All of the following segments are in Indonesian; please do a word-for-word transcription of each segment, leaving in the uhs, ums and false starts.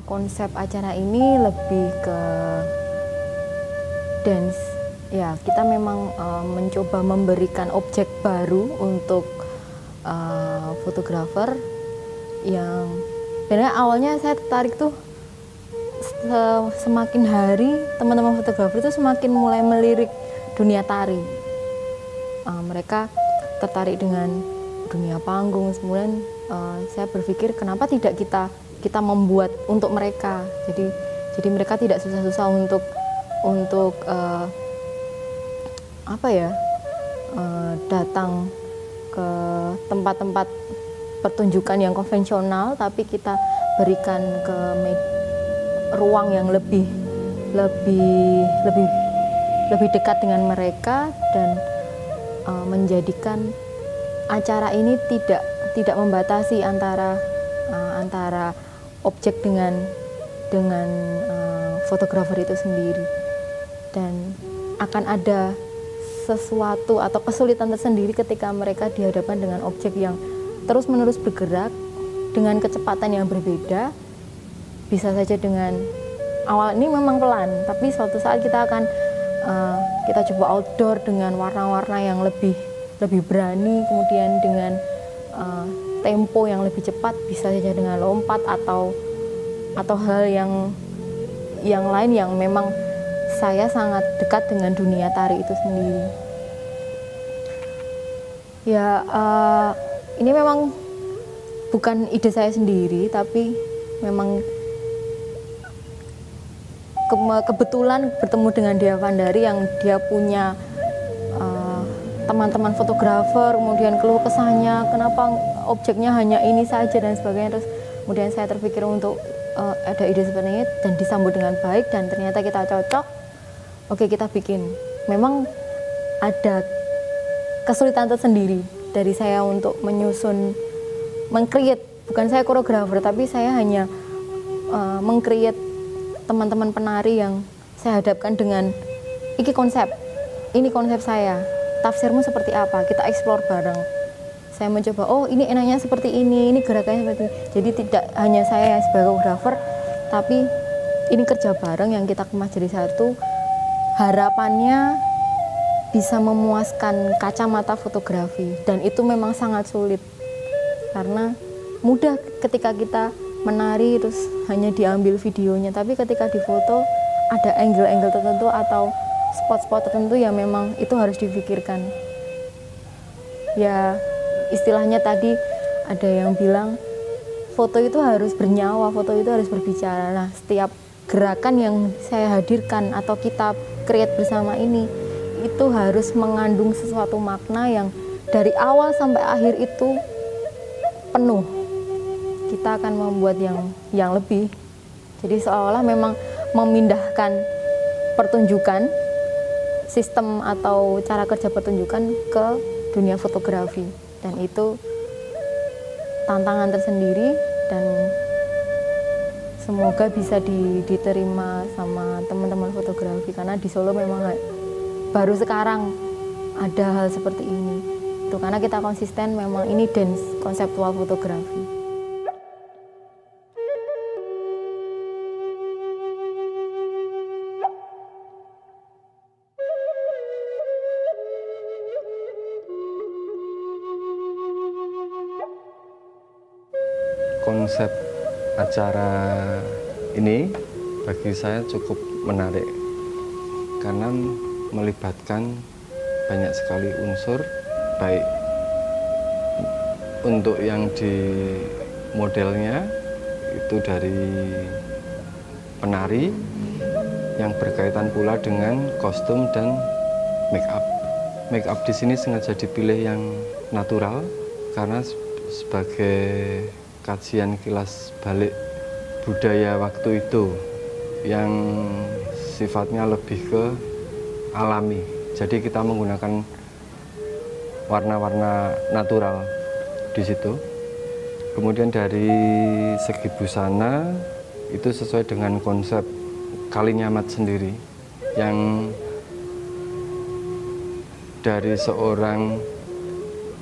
konsep acara ini lebih ke dance. Ya, kita memang uh, mencoba memberikan objek baru untuk uh, fotografer yang sebenarnya awalnya saya tertarik tuh semakin hari teman-teman fotografer itu semakin mulai melirik dunia tari. Uh, mereka tertarik dengan dunia panggung. Kemudian uh, saya berpikir kenapa tidak kita kita membuat untuk mereka. Jadi jadi mereka tidak susah-susah untuk untuk uh, apa ya uh, datang ke tempat-tempat pertunjukan yang konvensional, tapi kita berikan ke ruang yang lebih lebih lebih lebih dekat dengan mereka dan uh, menjadikan acara ini tidak tidak membatasi antara uh, antara objek dengan dengan uh, fotografer itu sendiri, dan akan ada sesuatu atau kesulitan tersendiri ketika mereka dihadapkan dengan objek yang terus-menerus bergerak dengan kecepatan yang berbeda. Bisa saja dengan awal ini memang pelan, tapi suatu saat kita akan uh, kita coba outdoor dengan warna-warna yang lebih lebih berani, kemudian dengan uh, tempo yang lebih cepat, bisa saja dengan lompat atau atau hal yang yang lain yang memang saya sangat dekat dengan dunia tari itu sendiri. Ya, uh, ini memang bukan ide saya sendiri, tapi memang ke kebetulan bertemu dengan Dea Vandari yang dia punya teman-teman uh, fotografer, kemudian keluh kesahnya kenapa objeknya hanya ini saja dan sebagainya. Terus kemudian saya terpikir untuk uh, ada ide seperti ini dan disambut dengan baik, dan ternyata kita cocok. Oke, kita bikin. Memang ada kesulitan tersendiri dari saya untuk menyusun, meng-create, bukan saya koreografer, tapi saya hanya uh, meng-create teman-teman penari yang saya hadapkan dengan ini konsep, ini konsep saya, tafsirmu seperti apa, kita explore bareng. Saya mencoba, oh ini enaknya seperti ini, ini gerakannya seperti ini. Jadi tidak hanya saya yang sebagai koreografer, tapi ini kerja bareng yang kita kemas jadi satu. Harapannya bisa memuaskan kacamata fotografi, dan itu memang sangat sulit karena mudah ketika kita menari terus hanya diambil videonya, tapi ketika difoto ada angle-angle tertentu atau spot-spot tertentu yang memang itu harus difikirkan. Ya, istilahnya tadi ada yang bilang foto itu harus bernyawa, foto itu harus berbicara. Nah, setiap gerakan yang saya hadirkan atau kita create bersama ini itu harus mengandung sesuatu makna yang dari awal sampai akhir itu penuh. Kita akan membuat yang yang lebih. Jadi seolah-olah memang memindahkan pertunjukan, sistem atau cara kerja pertunjukan ke dunia fotografi, dan itu tantangan tersendiri, dan semoga bisa di, diterima sama teman-teman fotografi, karena di Solo memang baru sekarang ada hal seperti ini. Itu karena kita konsisten memang ini dance konseptual fotografi. Konsep acara ini bagi saya cukup menarik karena melibatkan banyak sekali unsur, baik untuk yang di modelnya itu dari penari yang berkaitan pula dengan kostum dan make up. Make up di sini sengaja dipilih yang natural karena sebagai kajian kilas balik budaya waktu itu yang sifatnya lebih ke alami. Jadi kita menggunakan warna-warna natural di situ. Kemudian dari segi busana itu sesuai dengan konsep Kalinyamat sendiri yang dari seorang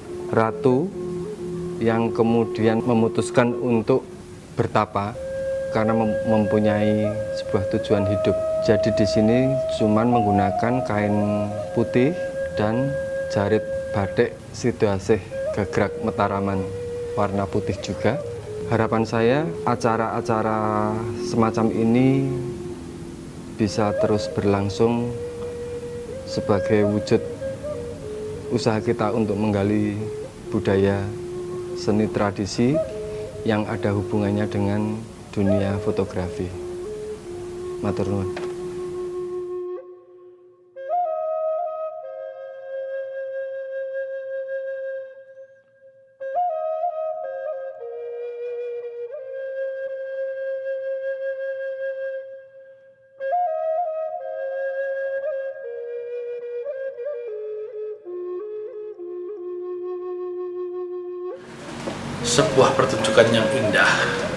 ratu yang kemudian memutuskan untuk bertapa karena mem mempunyai sebuah tujuan hidup. Jadi di sini cuman menggunakan kain putih dan jarit batik Sidoasih Gagrak Mataraman warna putih juga. Harapan saya acara-acara semacam ini bisa terus berlangsung sebagai wujud usaha kita untuk menggali budaya seni tradisi yang ada hubungannya dengan dunia fotografi. Matur nuwun. Sebuah pertunjukan yang indah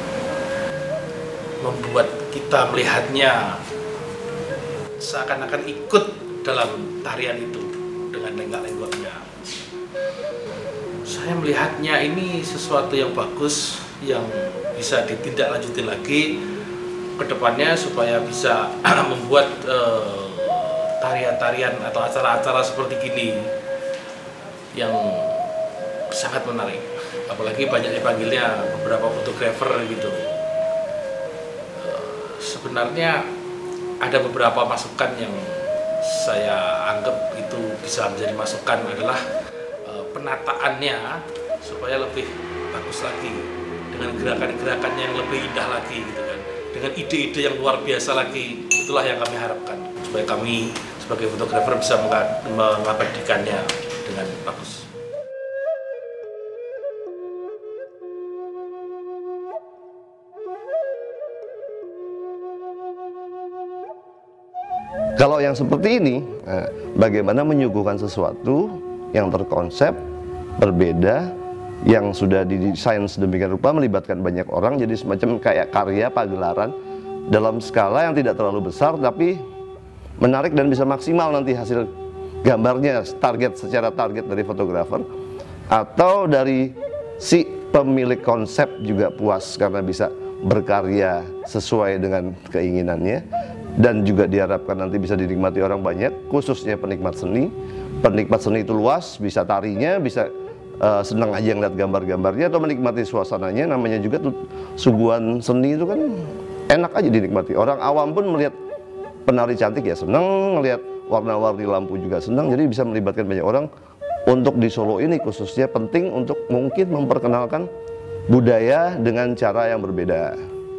membuat kita melihatnya seakan-akan ikut dalam tarian itu dengan lenggak-lenggoknya. Saya melihatnya ini sesuatu yang bagus yang bisa ditindaklanjuti lagi ke depannya supaya bisa membuat tarian-tarian uh, atau acara-acara seperti gini yang sangat menarik. Apalagi banyak dipanggilnya beberapa fotografer gitu. Sebenarnya ada beberapa masukan yang saya anggap itu bisa menjadi masukan adalah penataannya supaya lebih bagus lagi, dengan gerakan-gerakan yang lebih indah lagi gitu kan, dengan ide-ide yang luar biasa lagi. Itulah yang kami harapkan supaya kami sebagai fotografer bisa mengabadikannya dengan bagus. Kalau yang seperti ini, bagaimana menyuguhkan sesuatu yang terkonsep, berbeda, yang sudah didesain sedemikian rupa, melibatkan banyak orang, jadi semacam kayak karya pagelaran dalam skala yang tidak terlalu besar, tapi menarik dan bisa maksimal nanti hasil gambarnya, target secara target dari fotografer, atau dari si pemilik konsep juga puas karena bisa berkarya sesuai dengan keinginannya. Dan juga diharapkan nanti bisa dinikmati orang banyak, khususnya penikmat seni. Penikmat seni itu luas, bisa tarinya, bisa uh, senang aja ngeliat gambar-gambarnya atau menikmati suasananya. Namanya juga tuh, suguhan seni itu kan enak aja dinikmati. Orang awam pun melihat penari cantik ya senang, melihat warna-warni lampu juga senang. Jadi bisa melibatkan banyak orang. Untuk di Solo ini khususnya penting untuk mungkin memperkenalkan budaya dengan cara yang berbeda.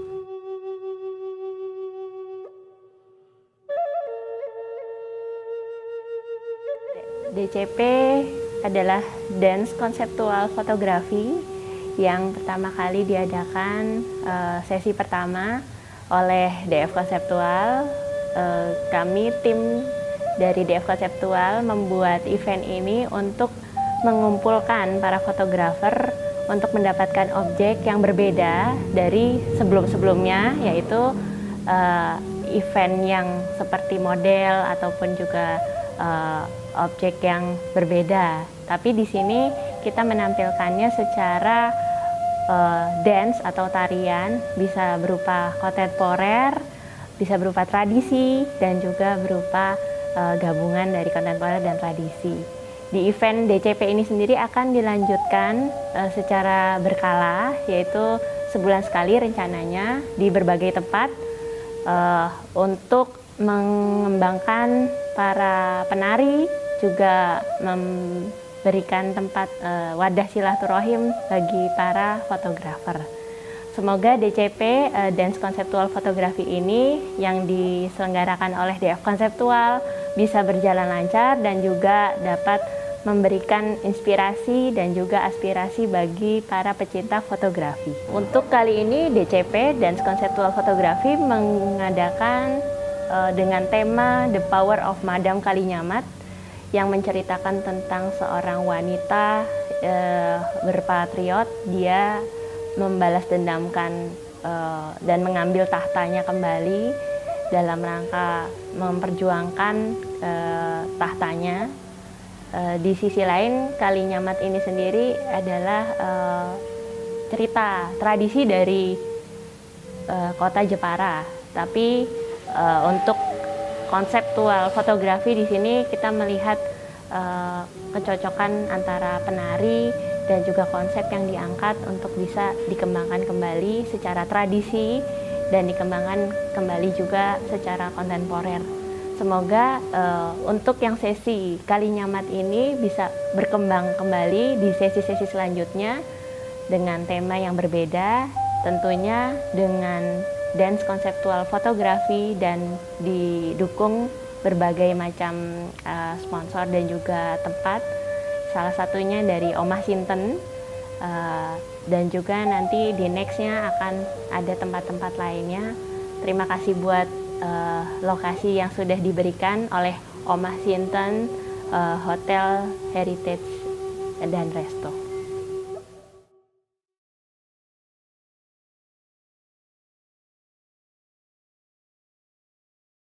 D C P adalah Dance Conceptual Photography yang pertama kali diadakan uh, sesi pertama oleh D F Conceptual. Uh, kami tim dari D F Conceptual membuat event ini untuk mengumpulkan para fotografer untuk mendapatkan objek yang berbeda dari sebelum-sebelumnya, yaitu uh, event yang seperti model ataupun juga uh, objek yang berbeda. Tapi di sini kita menampilkannya secara uh, dance atau tarian, bisa berupa kontemporer, bisa berupa tradisi, dan juga berupa uh, gabungan dari kontemporer dan tradisi. Di event D C P ini sendiri akan dilanjutkan uh, secara berkala, yaitu sebulan sekali rencananya di berbagai tempat uh, untuk mengembangkan para penari, juga memberikan tempat uh, wadah silaturahim bagi para fotografer. Semoga D C P uh, Dance Conceptual Photography ini yang diselenggarakan oleh D F Conceptual bisa berjalan lancar dan juga dapat memberikan inspirasi dan juga aspirasi bagi para pecinta fotografi. Untuk kali ini D C P Dance Conceptual Photography mengadakan uh, dengan tema The Power of Madam Kalinyamat, yang menceritakan tentang seorang wanita e, berpatriot. Dia membalas dendamkan e, dan mengambil tahtanya kembali dalam rangka memperjuangkan e, tahtanya. E, di sisi lain, Kalinyamat ini sendiri adalah e, cerita tradisi dari uh, kota Jepara, tapi uh, untuk konseptual fotografi di sini kita melihat uh, kecocokan antara penari dan juga konsep yang diangkat untuk bisa dikembangkan kembali secara tradisi dan dikembangkan kembali juga secara kontemporer. Semoga uh, untuk yang sesi Kalinyamat ini bisa berkembang kembali di sesi-sesi selanjutnya dengan tema yang berbeda, tentunya dengan dance konseptual fotografi dan didukung berbagai macam uh, sponsor dan juga tempat. Salah satunya dari Omah Sinten, uh, dan juga nanti di nextnya akan ada tempat-tempat lainnya. Terima kasih buat uh, lokasi yang sudah diberikan oleh Omah Sinten, uh, Hotel Heritage dan Resto.